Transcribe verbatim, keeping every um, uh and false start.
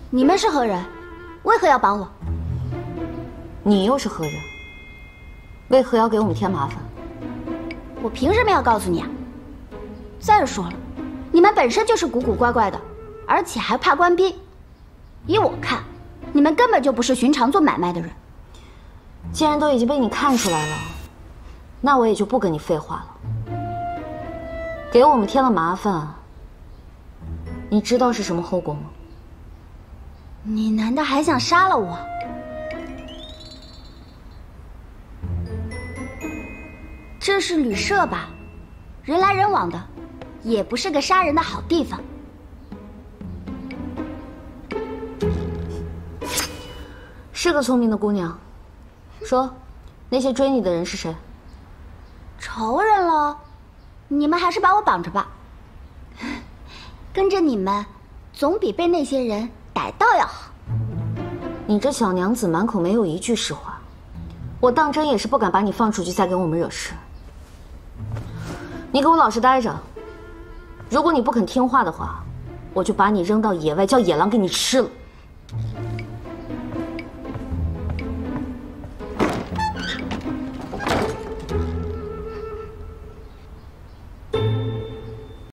你们是何人？为何要绑我？ 你又是何人？为何要给我们添麻烦？ 我凭什么要告诉你啊？再说了，你们本身就是古古怪怪的，而且还怕官逼。依我看，你们根本就不是寻常做买卖的人。 既然都已经被你看出来了，那我也就不跟你废话了。给我们添了麻烦，你知道是什么后果吗？ 你难道还想杀了我？这是旅社吧？人来人往的，也不是个杀人的好地方。 是个聪明的姑娘。说，那些追你的人是谁？ 仇人喽，你们还是把我绑着吧。跟着你们，总比被那些人逮到要好。 你这小娘子满口没有一句实话，我当真也是不敢把你放出去再给我们惹事。你给我老实待着，如果你不肯听话的话，我就把你扔到野外，叫野狼给你吃了。